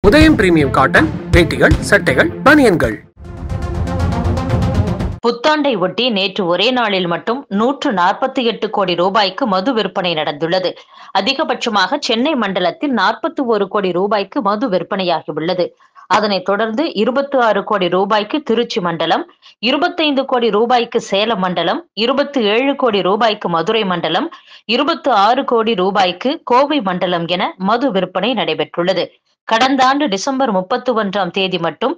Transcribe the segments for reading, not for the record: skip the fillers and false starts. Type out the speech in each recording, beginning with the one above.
உதயம் premium cotton வேட்டிகள், சட்டைகள், பனியன்கள். புத்தாண்டை ஒட்டி நேற்று ஒரே நாளில் மட்டும் 148 கோடி ரூபாய்க்கு மது விற்பனை நடந்துள்ளது. அதிகபட்சமாக சென்னை மண்டலத்தில் 41 கோடி ரூபாய்க்கு மது விற்பனையாகியுள்ளது. அதனைத் தொடர்ந்து 26 கோடி ரூபாய்க்கு திருச்சி மண்டலம், 25 கோடி ரூபாய்க்கு சேலம் மண்டலம், 27 கோடி ரூபாய்க்கு மதுரை மண்டலம், 26 கோடி ரூபாய்க்கு கோவை மண்டலம் என மது விற்பனை நடைபெற்றுள்ளது. கடந்த ஆண்டு டிசம்பர் 31ஆம் தேதி மட்டும்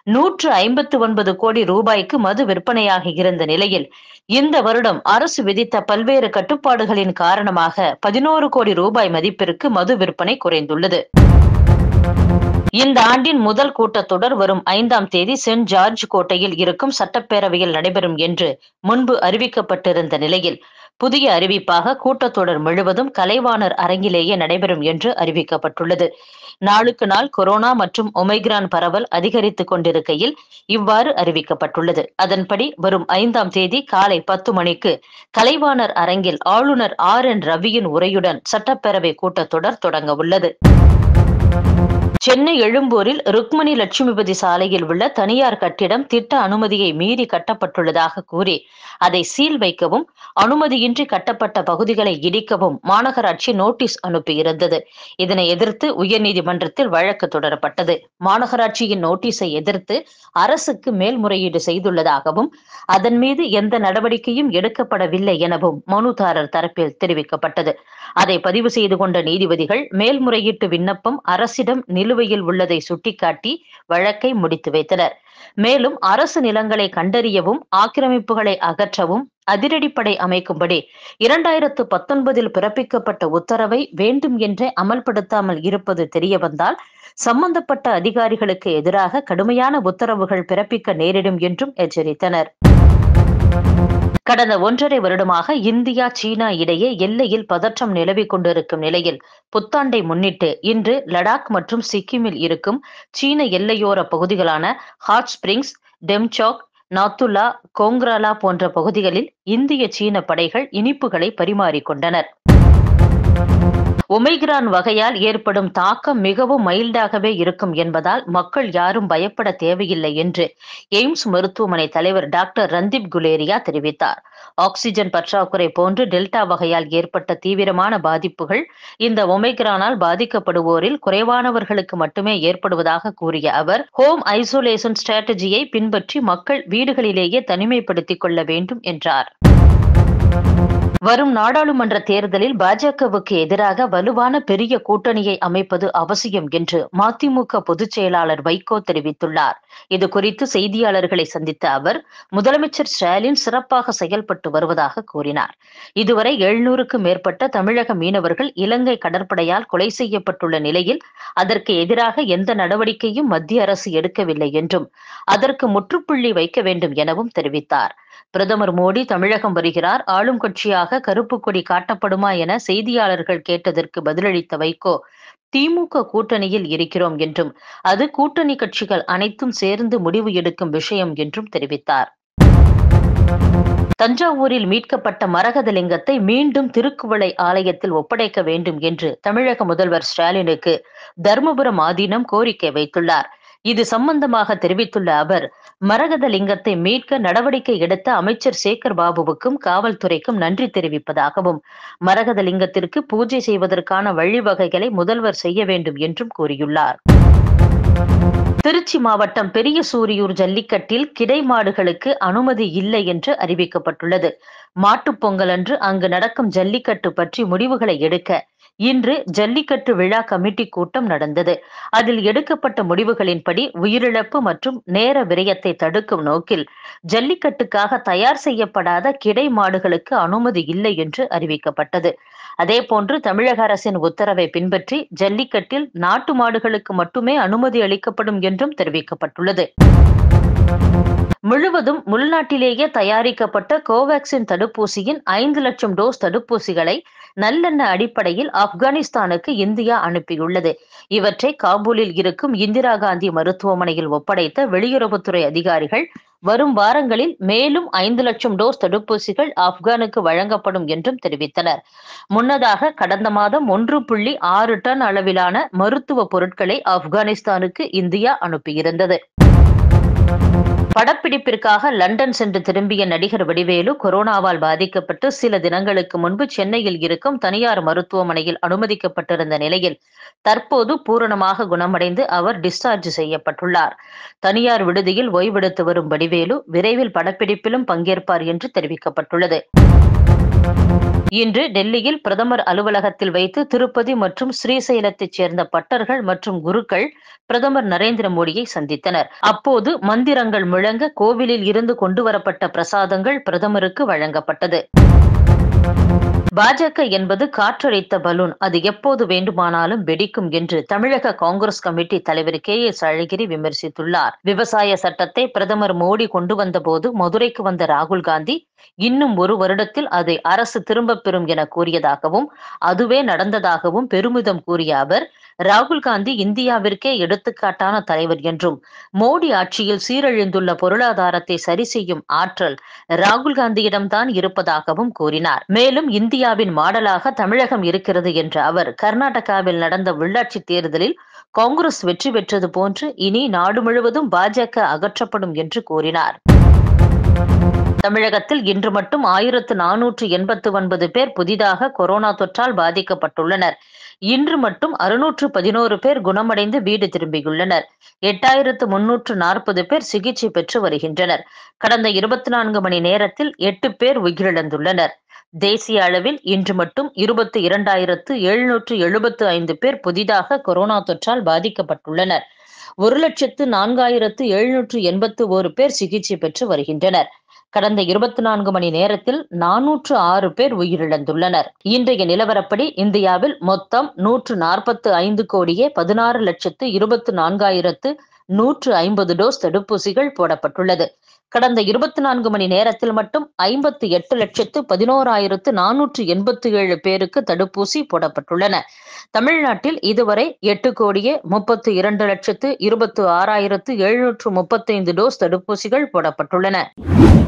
159 கோடி ரூபாய்க்கு மது விற்பனையாகி இருந்த நிலையில் இந்த வருடம் அரசு விதித்த பல்வேறு கட்டுப்பாடுகளின் காரணமாக 11 கோடி ரூபாய் மதிப்பிற்கு மது விற்பனை குறைந்துள்ளது. இந்த ஆண்டின் முதல் கூட்டத்தொடர் வரும் 5ஆம் தேதி சென்ட் ஜார்ஜ் கோட்டையில் இருக்கும் சட்டப்பேரவையில் நடைபெறும் என்று முன்பு அறிவிக்கப்பட்டிருந்த நிலையில் புதிய அறிவிப்பாக கூட்டத்தொடர் முழுவதும் கலைவாணர் அரங்கிலேயே நடைபெறும் என்று அறிவிக்கப்பட்டுள்ளது. நாளுக்கு நாள் கொரோனா மற்றும் ஒமைக்ரான் பரவல் அதிகரித்துக் கொண்டிருக்கையில் இவ்வாறு அறிவிக்கப்பட்டுள்ளது. அதன்படி வரும் 5ஆம் தேதி காலை 10 மணிக்கு கலைவாணர் அரங்கில் ஆளுநர் RN ரவியின் உரையுடன் சட்டப்பேரவை கூட்டத்தொடர் தொடங்க உள்ளது. சென்னை எழும்பூரில் ருக்மணி லட்சுமிபதி சாலையில் உள்ள தனியார் கட்டிடம் திட்ட அனுமதியை மீறி கட்டப்பட்டுள்ளதாக கூறி அதை சீல் வைக்கவும் அனுமதியின்றி கட்டப்பட்ட பகுதிகளை இடிக்கவும் மாநகராட்சி நோட்டீஸ் அனுப்பியிருந்தது. இதனை எதிர்த்து உயர்நீதிமன்றத்தில் வழக்கு தொடரப்பட்டது. மாநகராட்சியின் நோட்டீஸை எதிர்த்து அரசுக்கு மேல்முறையீடு செய்துள்ளதாகவும் அதன் மீது எந்த நடவடிக்கையும் எடுக்கப்படவில்லை எனவும் மனுதாரர் தரப்பில் தெரிவிக்கப்பட்டது. அதை பதிவு செய்து கொண்ட நீதிபதிகள் மேல்முறையீட்டு விண்ணப்பம் அரசிடம் நிலுவையில் உள்ளதை சுட்டிக்காட்டி வழக்கை முடித்து வைத்தனர். மேலும் அரசு நிலங்களை கண்டறியவும் ஆக்கிரமிப்புகளை அகற்றவும் அதிரடிப்படை அமைக்கும்படி 2019 பிறப்பிக்கப்பட்ட உத்தரவை வேண்டும் என்றே அமல்படுத்தாமல் இருப்பது தெரியவந்தால் சம்பந்தப்பட்ட அதிகாரிகளுக்கு எதிராக கடுமையான உத்தரவுகள் பிறப்பிக்க நேரிடும் என்றும் எச்சரித்தனர். கடந்த 1.5 வருடமாக இந்தியா சீனா இடையே எல்லையில் பதற்றம் நிலவிக் கொண்டிருக்கும் நிலையில் புத்தாண்டை முன்னிட்டு இன்று லடாக் மற்றும் சிக்கிமில் இருக்கும் சீன எல்லையோர பகுதிகளான ஹாட் ஸ்பிரிங்ஸ், டெம்சாக், நாத்துலா, கோங்ராலா போன்ற பகுதிகளில் இந்திய சீன படைகள் இனிப்புகளை பரிமாறிக்கொண்டனர். ஒமைக்ரான் வகையால் ஏற்படும் தாக்கம் மிகவும் மைல்டாகவே இருக்கும் என்பதால் மக்கள் யாரும் பயப்பட தேவையில்லை என்று எய்ம்ஸ் மருத்துவமனை தலைவர் டாக்டர் ரந்தீப் குலேரியா தெரிவித்தார். ஆக்சிஜன் பற்றாக்குறை போன்று டெல்டா வகையால் ஏற்பட்ட தீவிரமான பாதிப்புகள் இந்த ஒமைக்ரானால் பாதிக்கப்படுவோரில் குறைவானவர்களுக்கு மட்டுமே ஏற்படுவதாக கூறிய அவர் ஹோம் ஐசோலேஷன் ஸ்ட்ராட்டஜியை பின்பற்றி மக்கள் வீடுகளிலேயே தனிமைப்படுத்திக் கொள்ள வேண்டும் என்றார். வரும் நாடாளுமன்ற தேர்தலில் பாஜகவுக்கு எதிராக வலுவான பெரிய கூட்டணியை அமைப்பது அவசியம் என்று மதிமுக பொதுச் செயலாளர் வைகோ தெரிவித்துள்ளார். இது குறித்து செய்தியாளர்களை சந்தித்த அவர் முதலமைச்சர் ஸ்டாலின் சிறப்பாக செயல்பட்டு வருவதாக கூறினார். இதுவரை 700க்கும் மேற்பட்ட தமிழக மீனவர்கள் இலங்கை கடற்படையால் கொலை செய்யப்பட்டுள்ள நிலையில் அதற்கு எதிராக எந்த நடவடிக்கையும் மத்திய அரசு எடுக்கவில்லை என்றும் அதற்கு முற்றுப்புள்ளி வைக்க வேண்டும் எனவும் தெரிவித்தார். பிரதமர் மோடி தமிழகம் வருகிறார், ஆளும் கட்சியாக கருப்பு கொடி காட்டப்படுமா என செய்தியாளர்கள் கேட்டதற்கு பதிலளித்த வைகோ திமுக கூட்டணியில் இருக்கிறோம் என்றும் அது கூட்டணி கட்சிகள் அனைத்தும் சேர்ந்து முடிவு எடுக்கும் விஷயம் என்றும் தெரிவித்தார். தஞ்சாவூரில் மீட்கப்பட்ட மரகதலிங்கத்தை மீண்டும் திருக்குவளை ஆலயத்தில் ஒப்படைக்க வேண்டும் என்று தமிழக முதல்வர் ஸ்டாலினுக்கு தர்மபுரம் ஆதீனம் கோரிக்கை வைத்துள்ளார். இது சம்பந்தமாக தெரிவித்துள்ள அவர் மரகதலிங்கத்தை மீட்க நடவடிக்கை எடுத்த அமைச்சர் சேகர் பாபுவுக்கும் காவல்துறைக்கும் நன்றி தெரிவிப்பதாகவும் மரகதலிங்கத்திற்கு பூஜை செய்வதற்கான வழிவகைகளை முதல்வர் செய்ய வேண்டும் என்றும் கூறியுள்ளார். திருச்சி மாவட்டம் பெரிய சூரியூர் ஜல்லிக்கட்டில் கிடை மாடுகளுக்கு அனுமதி இல்லை என்று அறிவிக்கப்பட்டுள்ளது. மாட்டுப் பொங்கல் அன்று அங்கு நடக்கும் ஜல்லிக்கட்டு பற்றி முடிவுகளை எடுக்க இன்று ஜல்லிக்கட்டு விழா கமிட்டி கூட்டம் நடந்தது. அதில் எடுக்கப்பட்ட முடிவுகளின்படி உயிரிழப்பு மற்றும் நேர விரயத்தை தடுக்கும் நோக்கில் ஜல்லிக்கட்டுக்காக தயார் செய்யப்படாத கிடை மாடுகளுக்கு அனுமதி இல்லை என்று அறிவிக்கப்பட்டது. அதேபோன்று தமிழக அரசின் உத்தரவை பின்பற்றி ஜல்லிக்கட்டில் நாட்டு மாடுகளுக்கு மட்டுமே அனுமதி அளிக்கப்படும் என்றும் தெரிவிக்கப்பட்டுள்ளது. முழுவதும் உள்நாட்டிலேயே தயாரிக்கப்பட்ட கோவாக்சின் தடுப்பூசியின் 5 லட்சம் டோஸ் தடுப்பூசிகளை நல்லெண்ண அடிப்படையில் ஆப்கானிஸ்தானுக்கு இந்தியா அனுப்பியுள்ளது. இவற்றை காபூலில் இருக்கும் இந்திரா காந்தி மருத்துவமனையில் ஒப்படைத்த வெளியுறவுத்துறை அதிகாரிகள் வரும் வாரங்களில் மேலும் 5 லட்சம் டோஸ் தடுப்பூசிகள் ஆப்கானுக்கு வழங்கப்படும் என்றும் தெரிவித்தனர். முன்னதாக கடந்த மாதம் 1.6 டன் அளவிலான மருத்துவ பொருட்களை ஆப்கானிஸ்தானுக்கு இந்தியா அனுப்பியிருந்தது. படப்பிடிப்பிற்காக லண்டன் சென்று திரும்பிய நடிகர் வடிவேலு கொரோனாவால் பாதிக்கப்பட்டு சில தினங்களுக்கு முன்பு சென்னையில் இருக்கும் தனியார் மருத்துவமனையில் அனுமதிக்கப்பட்டிருந்த நிலையில் தற்போது பூரணமாக குணமடைந்து அவர் டிஸ்சார்ஜ் செய்யப்பட்டுள்ளார். தனியார் விடுதியில் ஓய்வெடுத்து வரும் வடிவேலு விரைவில் படப்பிடிப்பிலும் பங்கேற்பார் என்று தெரிவிக்கப்பட்டுள்ளது. இன்று டெல்லியில் பிரதமர் அலுவலகத்தில் வைத்து திருப்பதி மற்றும் ஸ்ரீசைலத்தைச் சேர்ந்த பட்டர்கள் மற்றும் குருக்கள் பிரதமர் நரேந்திர மோடியை சந்தித்தனர். அப்போது மந்திரங்கள் முழங்க கோவிலில் இருந்து கொண்டுவரப்பட்ட பிரசாதங்கள் பிரதமருக்கு வழங்கப்பட்டது. பாஜக என்பது காற்றடித்த பலூன், அது எப்போது வேண்டுமானாலும் வெடிக்கும் என்று தமிழக காங்கிரஸ் கமிட்டி தலைவர் KS அழகிரி விமர்சித்துள்ளார். விவசாய சட்டத்தை பிரதமர் மோடி கொண்டு வந்த போது மதுரைக்கு வந்த ராகுல் காந்தி இன்னும் 1 வருடத்தில் அதை அரசு திரும்பப் பெறும் என கூறியதாகவும் அதுவே நடந்ததாகவும் பெருமிதம் கூறிய அவர், ராகுல் காந்தி இந்தியாவிற்கே எடுத்துக்காட்டான தலைவர் என்றும் மோடி ஆட்சியில் சீரழிந்துள்ள பொருளாதாரத்தை சரி செய்யும் ஆற்றல் ராகுல் காந்தியிடம்தான் இருப்பதாகவும் கூறினார். மேலும் இந்தியாவின் மாடலாக தமிழகம் இருக்கிறது என்ற அவர், கர்நாடகாவில் நடந்த உள்ளாட்சி தேர்தலில் காங்கிரஸ் வெற்றி பெற்றது போன்று இனி நாடு முழுவதும் பாஜக அகற்றப்படும் என்று கூறினார். தமிழகத்தில் இன்று மட்டும் 1489 பேர் புதிதாக கொரோனா தொற்றால் பாதிக்கப்பட்டுள்ளனர். இன்று மட்டும் 611 பேர் குணமடைந்து வீடு திரும்பியுள்ளனர். 8340 பேர் சிகிச்சை பெற்று வருகின்றனர். கடந்த 24 மணி நேரத்தில் 8 பேர் உயிரிழந்துள்ளனர். தேசிய அளவில் இன்று மட்டும் 22,775 பேர் புதிதாக கொரோனா தொற்றால் பாதிக்கப்பட்டுள்ளனர். 1,04,781 பேர் சிகிச்சை பெற்று வருகின்றனர். கடந்த 24 மணி நேரத்தில் 406 பேர் உயிரிழந்துள்ளனர். இன்றைய நிலவரப்படி இந்தியாவில் மொத்தம் 140,16,24,150 டோஸ் தடுப்பூசிகள் போடப்பட்டுள்ளது. கடந்த 24 மணி நேரத்தில் மட்டும் 58,11,487 பேருக்கு தடுப்பூசி போடப்பட்டுள்ளன. தமிழ்நாட்டில் இதுவரை 8,32,26,735 டோஸ் தடுப்பூசிகள் போடப்பட்டுள்ளன.